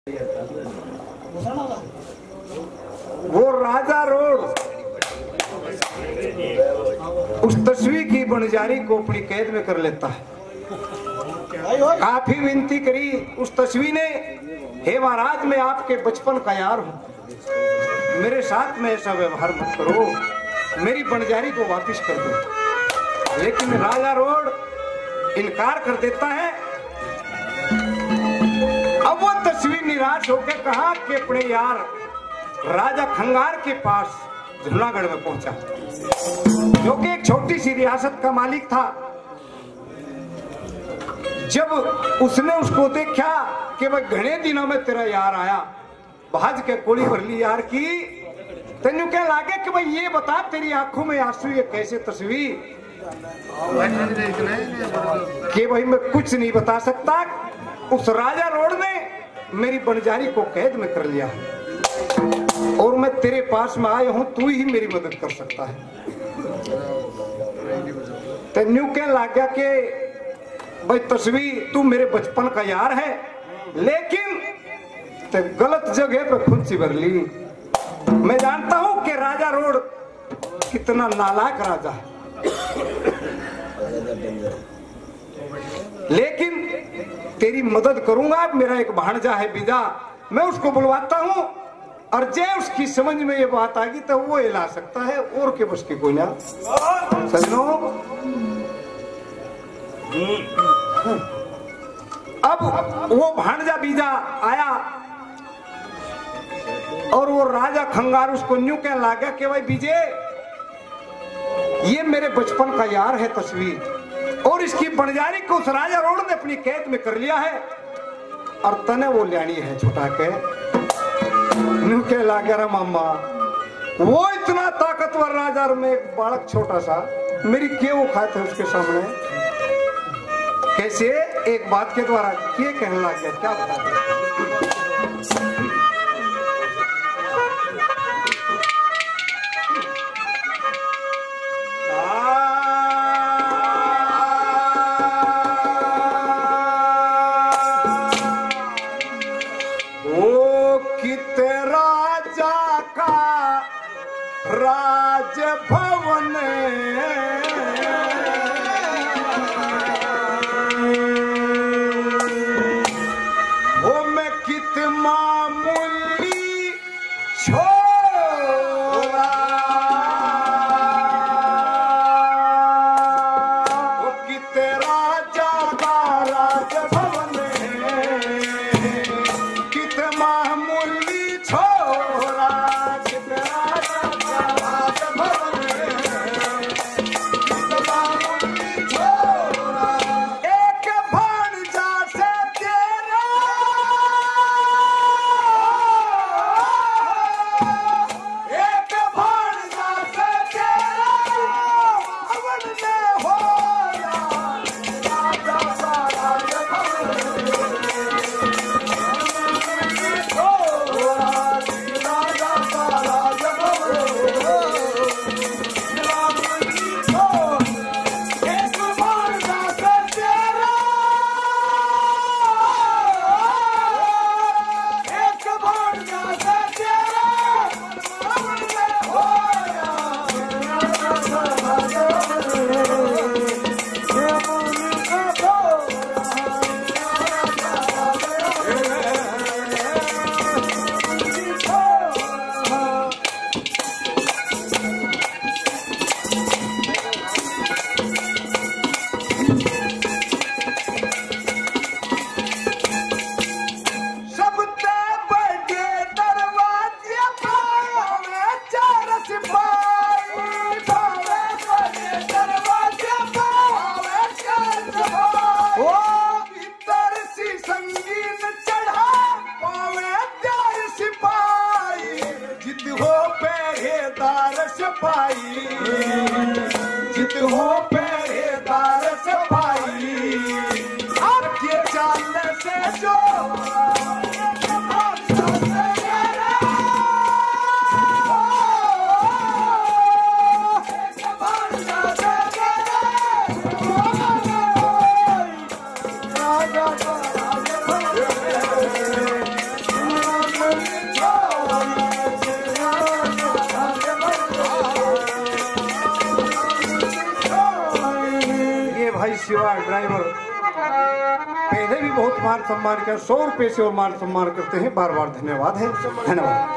वो राजा रोड उस तस्वीर की बनजारी को अपनी कैद में कर लेता है। काफी विनती करी उस तस्वीर ने, हे महाराज मैं आपके बचपन का यार हूं, मेरे साथ में ऐसा व्यवहार मत करो, मेरी बनजारी को वापस कर दो। लेकिन राजा रोड इनकार कर देता है। अब वो तस्वीर निराश होकर कहा कि अपने यार राजा खंगार के पास जूनागढ़ में पहुंचा, जो कि एक छोटी सी रियासत का मालिक था। जब उसने उसको देखा कि भाई घने दिनों में तेरा यार आया, भाज के कोड़ी भर ली यार की, तेनू क्या लागे कि भाई ये बता तेरी आंखों में आंसू ये कैसे तस्वीर, कि भाई मैं कुछ नहीं बता सकता। उस राजा रोड ने मेरी बनजारी को कैद में कर लिया और मैं तेरे पास में आया हूं, तू ही मेरी मदद कर सकता है। तेनू क्या लग गया कि भाई तस्वीर तू मेरे बचपन का यार है, लेकिन ते गलत जगह पे खुद सी भर ली। मैं जानता हूं कि राजा रोड कितना नालायक राजा है, लेकिन तेरी मदद करूंगा। मेरा एक भांजा है बीजा, मैं उसको बुलवाता हूं और जय उसकी समझ में ये बात आ गई तो वो हिला सकता है, और के बस की कोई ना। सजनो अब वो भांजा बीजा आया और वो राजा खंगार उसको न्यू कहने लगा कि भाई विजय ये मेरे बचपन का यार है तस्वीर, और इसकी बनजारी को उस राजा रोड ने अपनी कैद में कर लिया है और तने वो ल्याणी है छुटा के। न्यू के लागे मामा वो इतना ताकतवर राजा और मैं एक बालक छोटा सा, मेरी क्यों खाते थे उसके सामने। कैसे एक बात के द्वारा क्या कहने लग गया, क्या बता दे। राजभवन वो मैं कित मामूली छोरा, वो कित राजा का राजभवन कित मामूली छोरा, जित हो पहरेदार सफाई, आपके चाल से जो हमारा ड्राइवर पहले भी बहुत मान सम्मान किया, 100 रुपये से और मान सम्मान करते हैं। बार बार धन्यवाद है, धन्यवाद।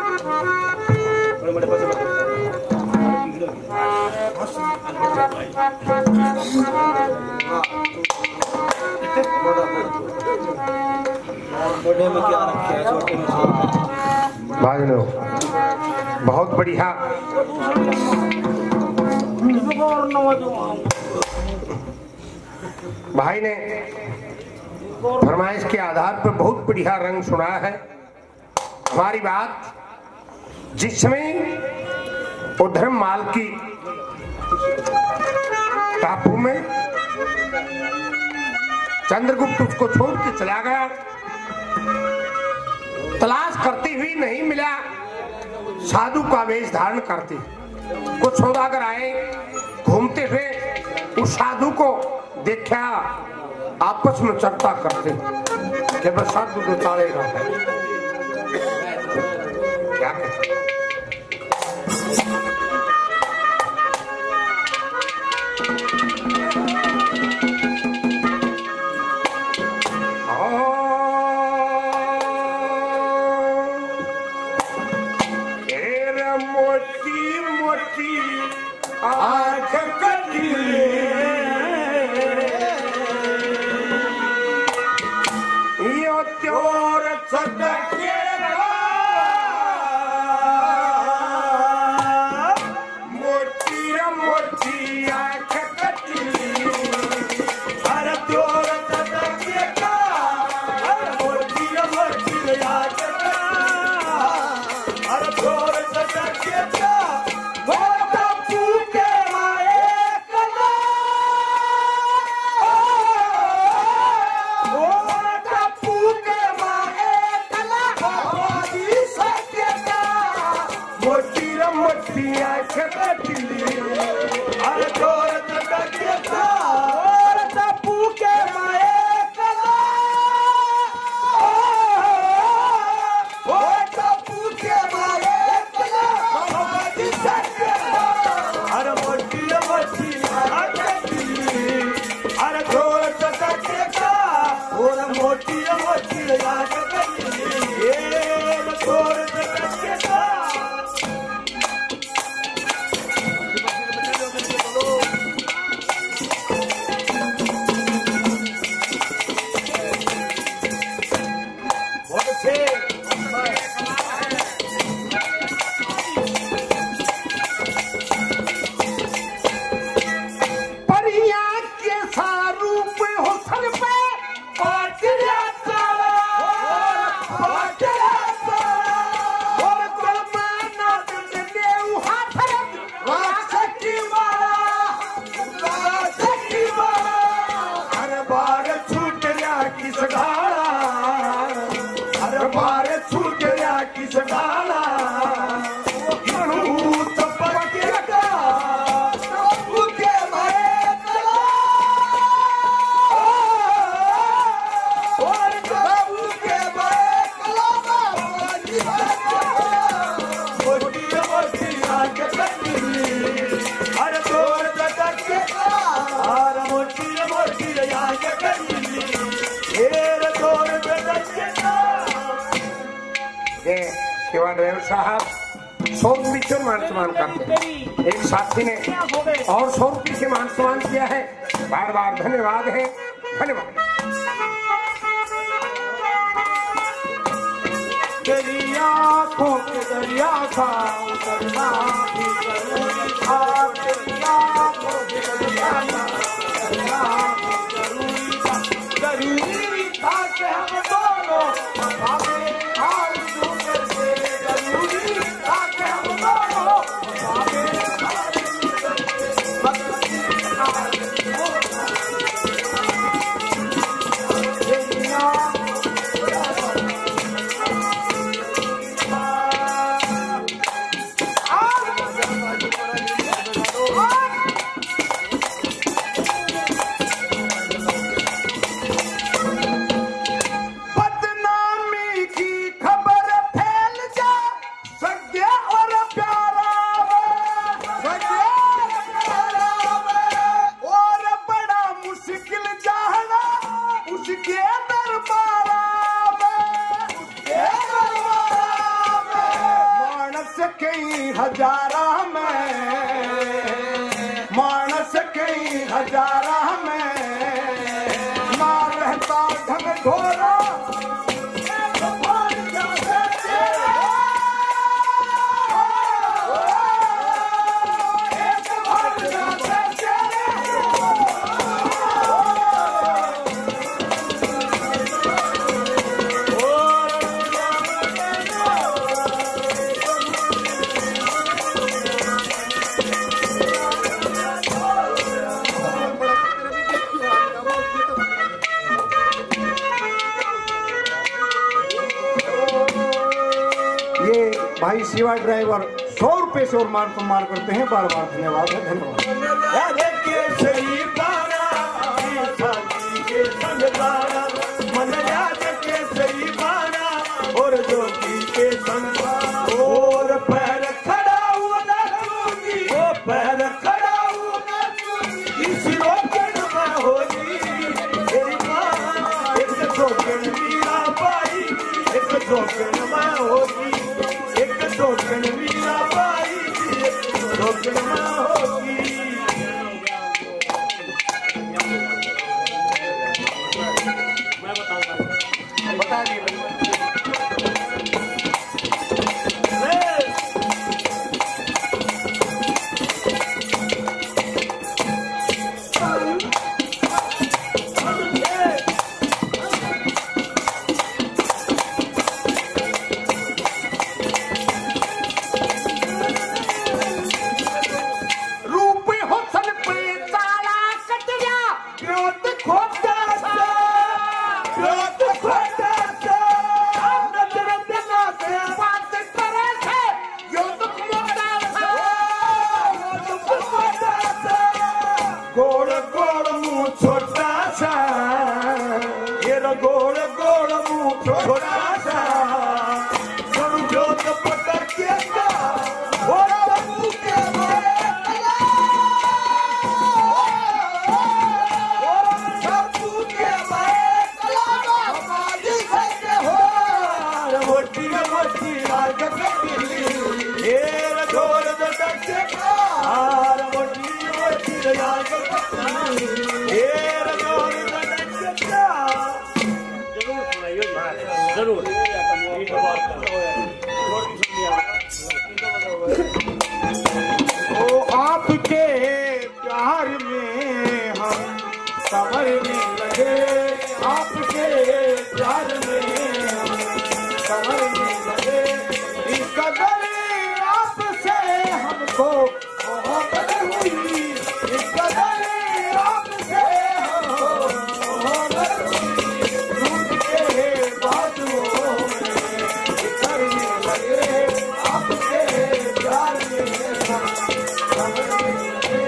भाई लोग बहुत बढ़िया। भाई ने फरमाइश के आधार पर बहुत बढ़िया रंग सुना है। हमारी बात जिस समय उधर्म माल की टापू में चंद्रगुप्त उसको छोड़ के चला गया, तलाश करती हुई नहीं मिला, साधु का वेश धारण करती। कुछ सौदागर आए घूमते हुए, उस साधु को देखा आपस में चर्चा करते कि बस साधु तो चालेगा क्या ड्राइवर साहब 100 रुपये से मान सम्मान करते हैं। एक साथी ने और 100 रुपये से मान सम्मान किया है। बार बार धन्यवाद है, धन्यवाद। दरिया को दरिया का उतरना भी जरूरी था, दरिया को दरिया का उतरना भी जरूरी था कि हम दोनों हजारा में, मानस कई हजारा में, ना रहता ढंग घोरा भाई शिवा ड्राइवर 100 रुपए से और मान सम्मान करते हैं। बार बार धन्यवाद है। धन्यवाद। और ज्योति के संग और पैर खड़ा हुआ नाचूंगी, वो पैर खड़ा हुआ इस रोकड़ में होगी तेरी माँ। एक रोकड़ मीरा बाई, एक रोकड़ में होगी, रोकड़ मीरा बाई, रोकड़ में होगी। मैं बताऊंगा, बता दिए जरूर। ओ आपके प्यार में हम संवरने लगे, आपके प्यार में हम संवरने लगे। इस कदर आपसे हमको मोहब्बत हुई, इस कदर आपसे हमको मोहब्बत हुई। रूठ के बाजुओं में करने लगे, आपके प्यार में हम संवरने लगे।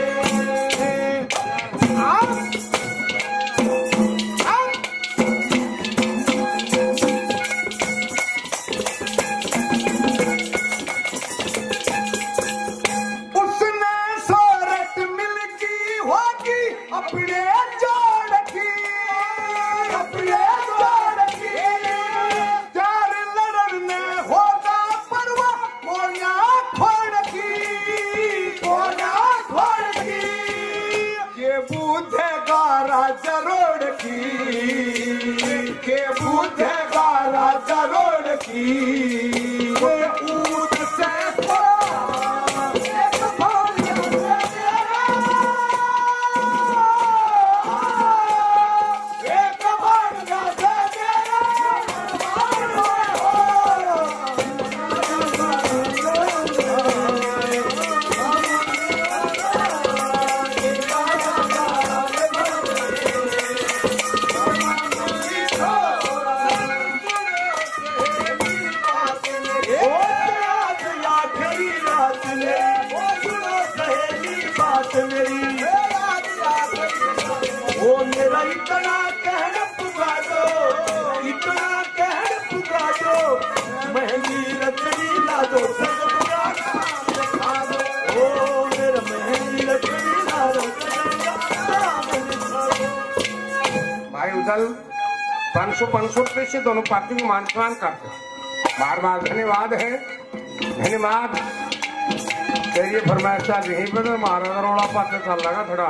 भाई उधर 500 रुपए से दोनों पार्टी को मान सम्मान करते। बार बार धन्यवाद है। धन्यवाद। तेरी फरमाइश यहीं पे तो मारा रोड़ा पास चल लगा थोड़ा।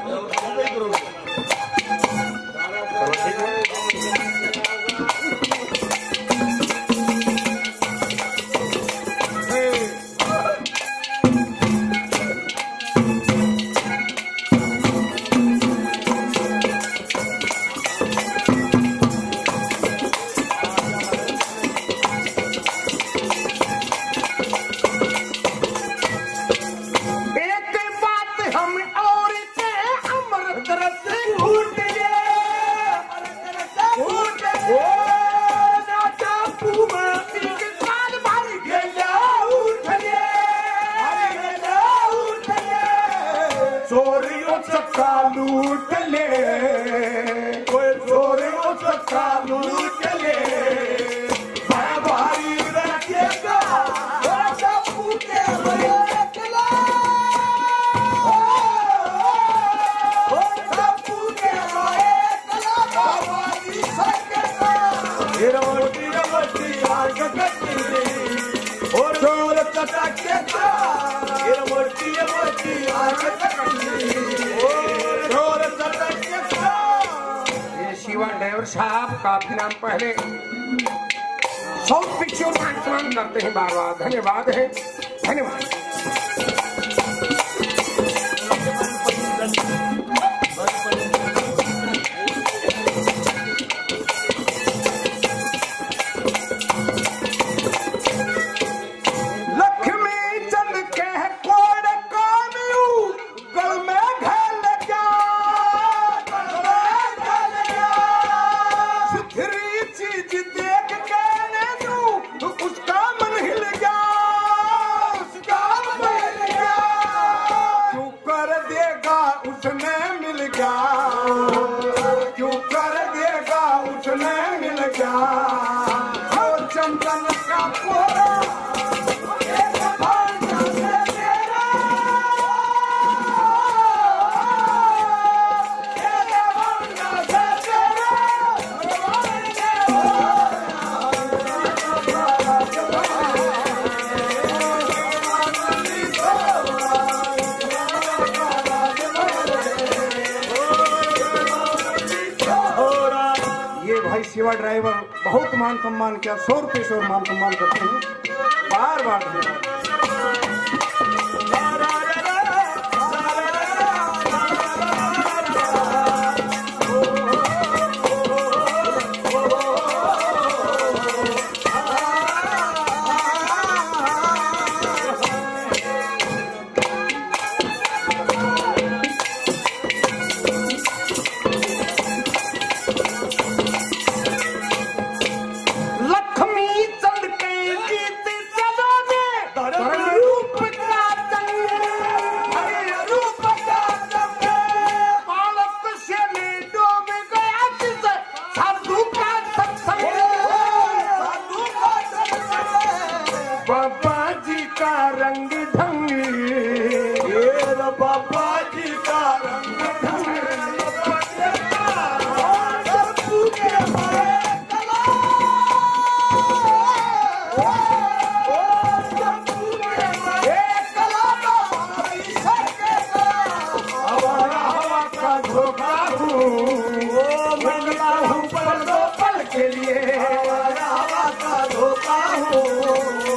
चलो ठीक है। चोरियों चक्का लूट ले, कोई चोरियों चक्का लूट ले, भाई रखेगा पूछे रोटी रोटी आग और चोर चटाकेगा मोटी मोटी आग शिवा ड्राइवर साहब काफी नाम पहले बहुत पीछे मान करते हैं बार बार। धन्यवाद है, धन्यवाद। क्यों कर देगा उसने मिल गया चंदन का पोरा शिवा ड्राइवर बहुत मान सम्मान किया, 100 रुपये से मान सम्मान करते हैं बार बार। बाबा जी का रंग ढंग, बाबा जी का रंग हवा का धोखा हूँ पल के लिए, हवा का धोखा हूँ